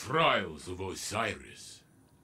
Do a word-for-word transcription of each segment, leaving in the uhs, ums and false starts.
Trials of Osiris.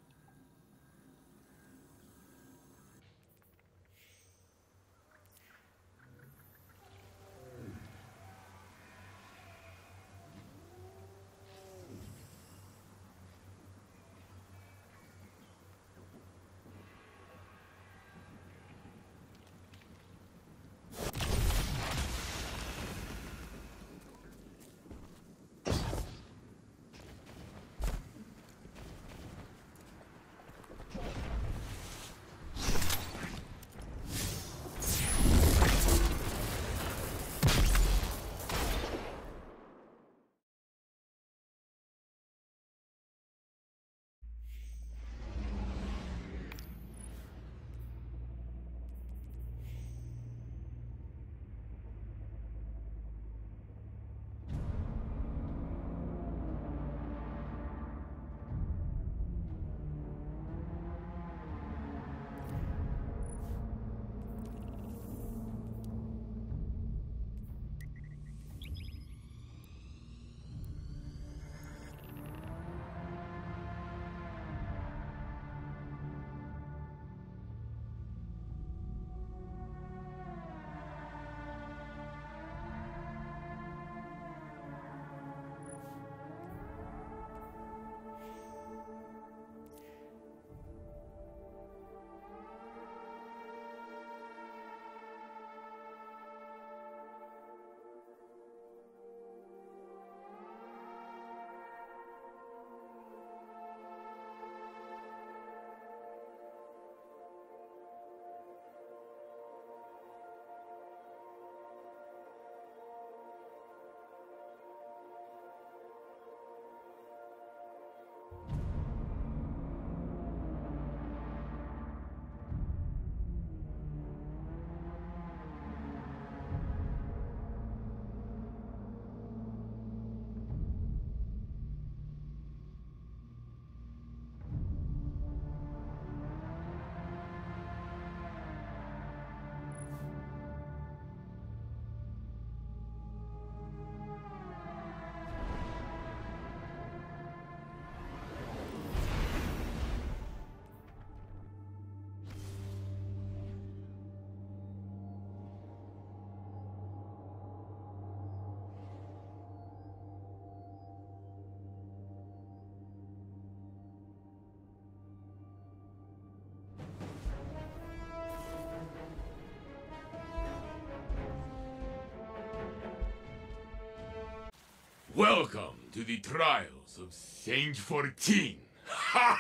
Welcome to the trials of Saint fourteen. Ha!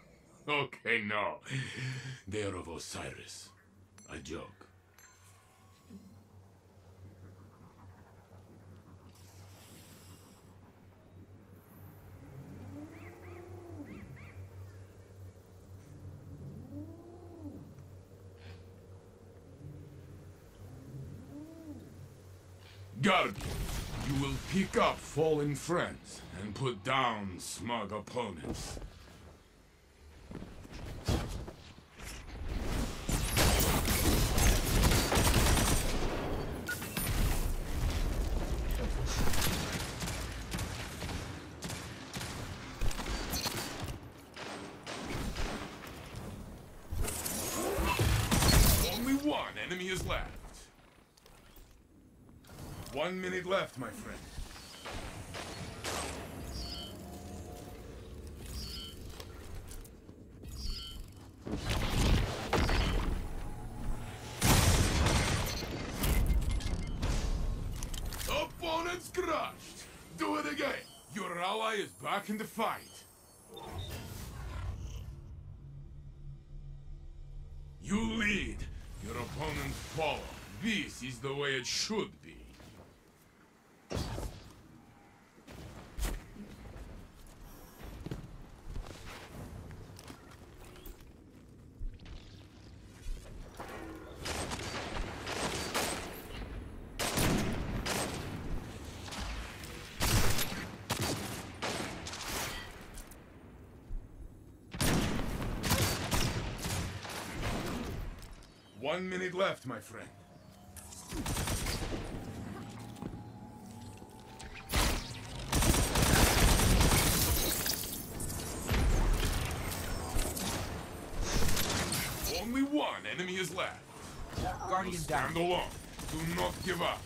Okay, no. They are of Osiris. A joke. Guardians, you will pick up fallen friends and put down smug opponents. Only one enemy is left. One minute left, my friend. Opponent's crushed. Do it again. Your ally is back in the fight. You lead. Your opponent follow. This is the way it should be. One minute left, my friend. enemy is left. Guardian down. Stand alone. Do not give up.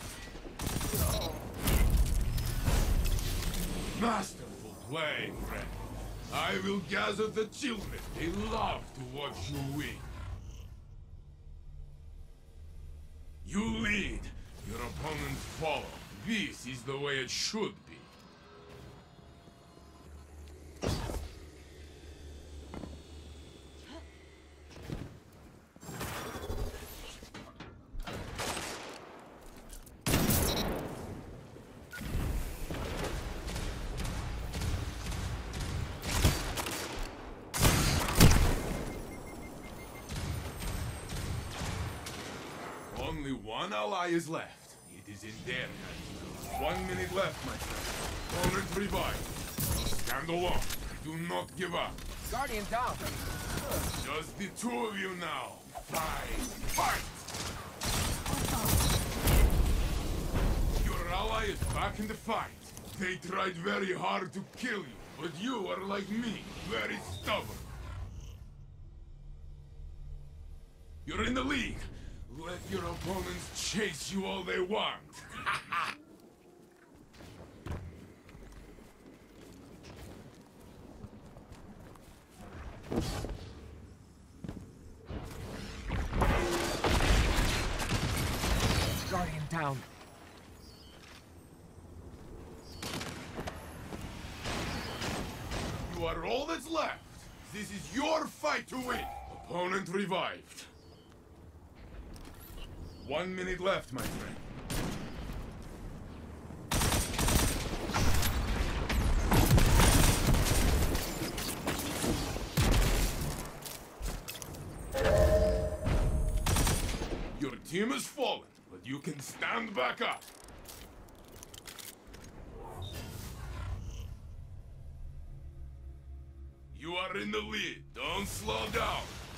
Masterful play, friend. I will gather the children. They love to watch you win. You lead. Your opponents follow. This is the way it should be. Only one ally is left. It is in their hands. One minute left, my friend. Opponent revived. Stand alone. Do not give up. Guardian down. Just the two of you now. Fight! Fight! Your ally is back in the fight. They tried very hard to kill you, but you are like me, very stubborn. You're in the lead. Let your opponents chase you all they want. Guardian down. You are all that's left. This is your fight to win. Opponent revived. One minute left, my friend. Your team has fallen, but you can stand back up. You are in the lead. Don't slow down.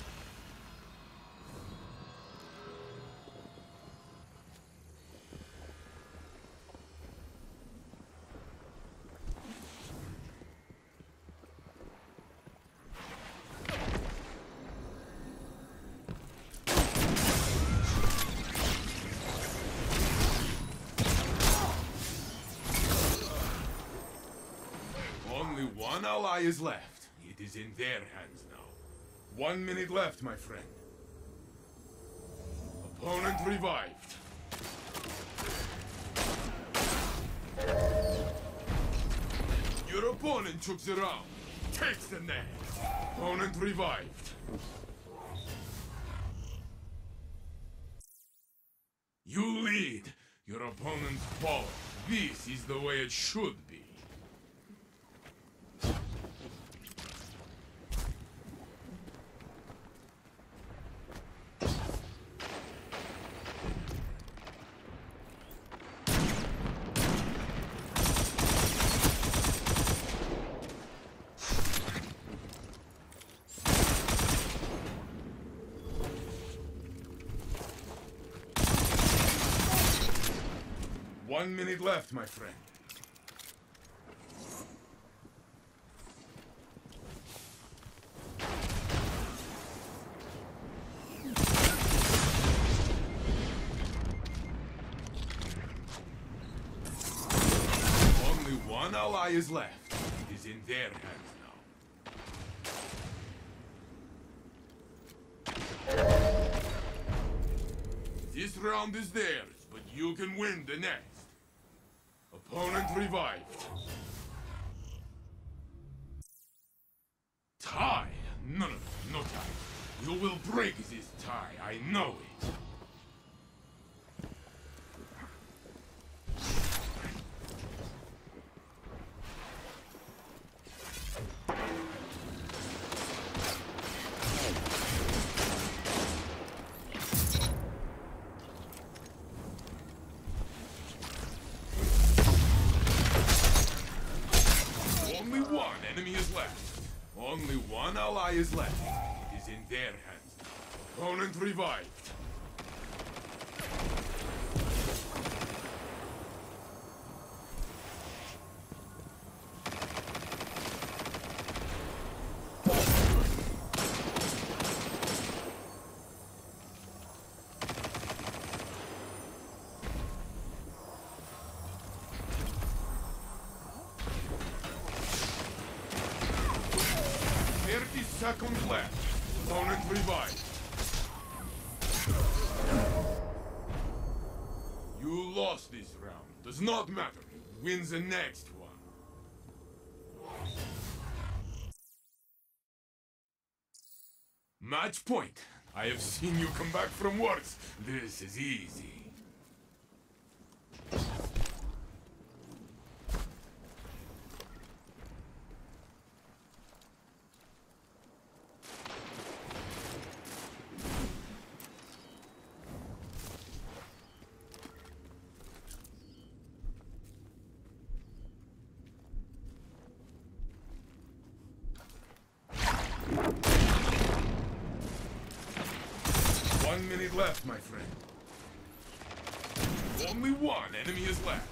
Only one ally is left. It is in their hands now. One minute left, my friend. Opponent revived. Your opponent took the round. Takes the next. Opponent revived. You lead. Your opponent follow. This is the way it should be. One minute left, my friend. Only one ally is left. It is in their hands now. This round is theirs, but you can win the next. Opponent revived. Tie? No, no, no tie. You will break this tie, I know it. Only one enemy is left. Only one ally is left. It is in their hands now. Opponent revived. seconds left. Opponent revived. You lost this round. Does not matter. Wins the next one. Match point. I have seen you come back from worse. This is easy. One minute left, my friend. Only one enemy is left.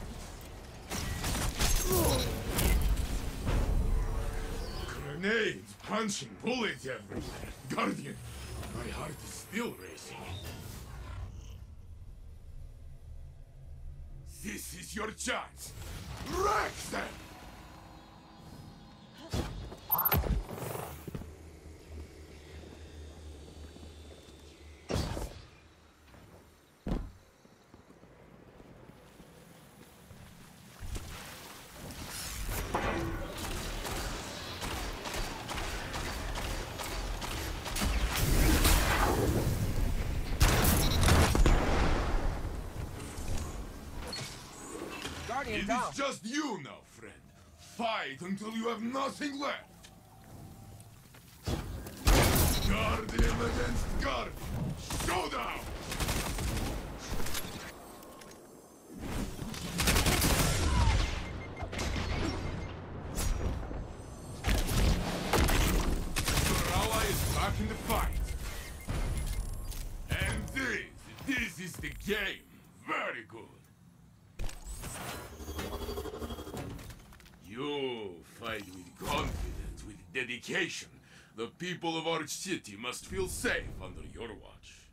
Grenades, punching, bullets everywhere. Guardian, my heart is still racing. This is your chance. Wreck them! Guardian It down. is just you now, friend. Fight until you have nothing left. Guardian against Guardian. Showdown! Your ally is back in the fight. And this, this is the game. Very good. You fight with confidence, with dedication. The people of Arch City must feel safe under your watch.